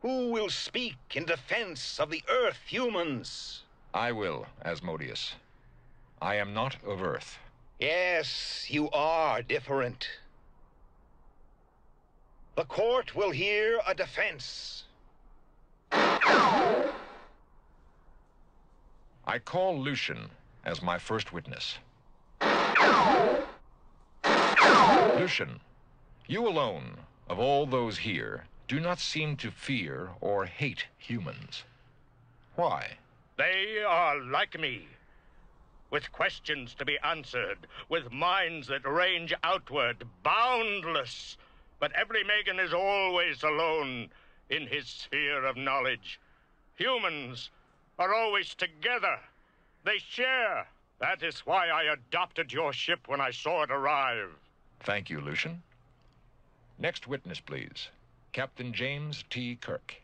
Who will speak in defense of the Earth humans? I will, Asmodeus. I am not of Earth. Yes, you are different. The court will hear a defense. I call Lucian as my first witness. Lucian, you alone, of all those here, do not seem to fear or hate humans. Why? They are like me, with questions to be answered, with minds that range outward, boundless. But every Megan is always alone in his sphere of knowledge. Humans are always together. They share. That is why I adopted your ship when I saw it arrive. Thank you, Lucian. Next witness, please. Captain James T. Kirk.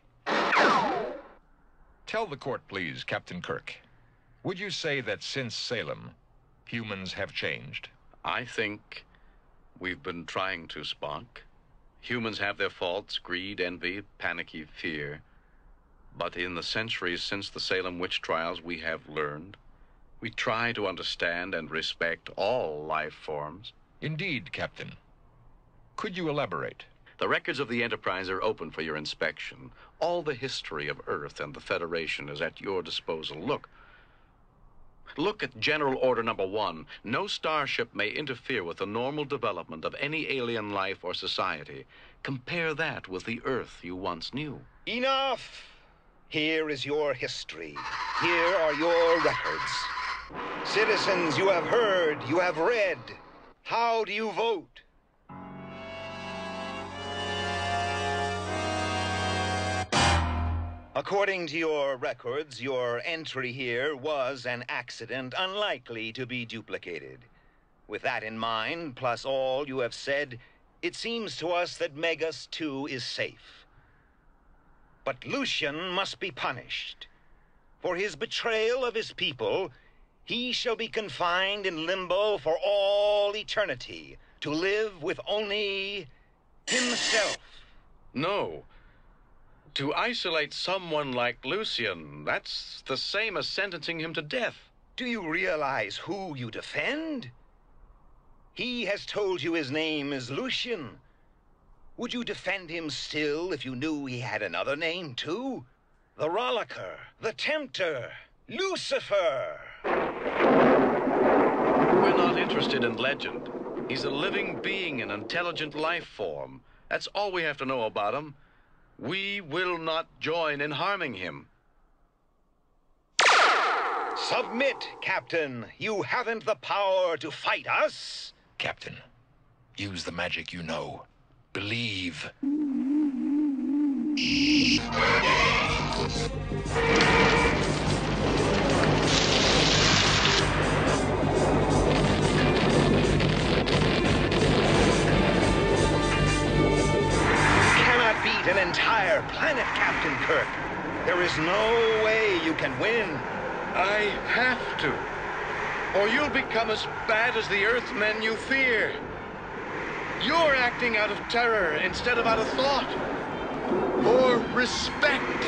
Tell the court, please, Captain Kirk. Would you say that since Salem, humans have changed? I think we've been trying to, Spock. Humans have their faults, greed, envy, panicky fear. But in the centuries since the Salem witch trials, we have learned. We try to understand and respect all life forms. Indeed, Captain. Could you elaborate? The records of the Enterprise are open for your inspection. All the history of Earth and the Federation is at your disposal. Look at General Order Number 1. No starship may interfere with the normal development of any alien life or society. Compare that with the Earth you once knew. Enough! Here is your history. Here are your records. Citizens, you have heard, you have read. How do you vote? According to your records, your entry here was an accident unlikely to be duplicated. With that in mind, plus all you have said, it seems to us that Megas 2 is safe. But Lucian must be punished. For his betrayal of his people, he shall be confined in limbo for all eternity, to live with only himself. No. To isolate someone like Lucian, that's the same as sentencing him to death. Do you realize who you defend? He has told you his name is Lucian. Would you defend him still if you knew he had another name, too? The Rolliker, the Tempter, Lucifer. We're not interested in legend. He's a living being, an intelligent life form. That's all we have to know about him. We will not join in harming him. Submit, Captain. You haven't the power to fight us. Captain, use the magic you know. Believe. An entire planet, Captain Kirk. There is no way you can win. I have to. Or you'll become as bad as the Earthmen you fear. You're acting out of terror instead of out of thought. Or respect.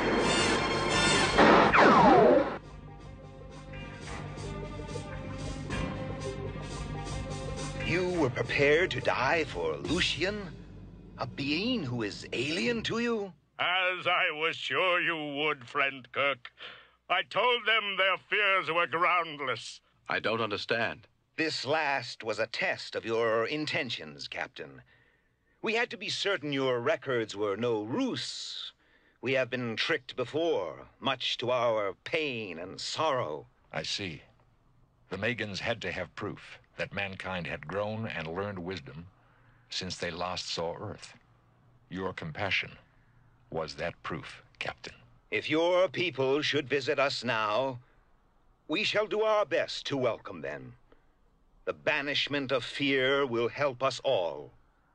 You were prepared to die for Lucian? A being who is alien to you? As I was sure you would, friend Kirk. I told them their fears were groundless. I don't understand. This last was a test of your intentions, Captain. We had to be certain your records were no ruse. We have been tricked before, much to our pain and sorrow. I see. The Megans had to have proof that mankind had grown and learned wisdom since they last saw Earth. Your compassion was that proof, Captain. If your people should visit us now, we shall do our best to welcome them. The banishment of fear will help us all.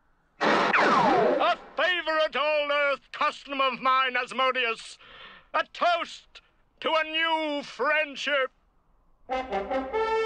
A favorite all-Earth custom of mine, Asmodeus. A toast to a new friendship.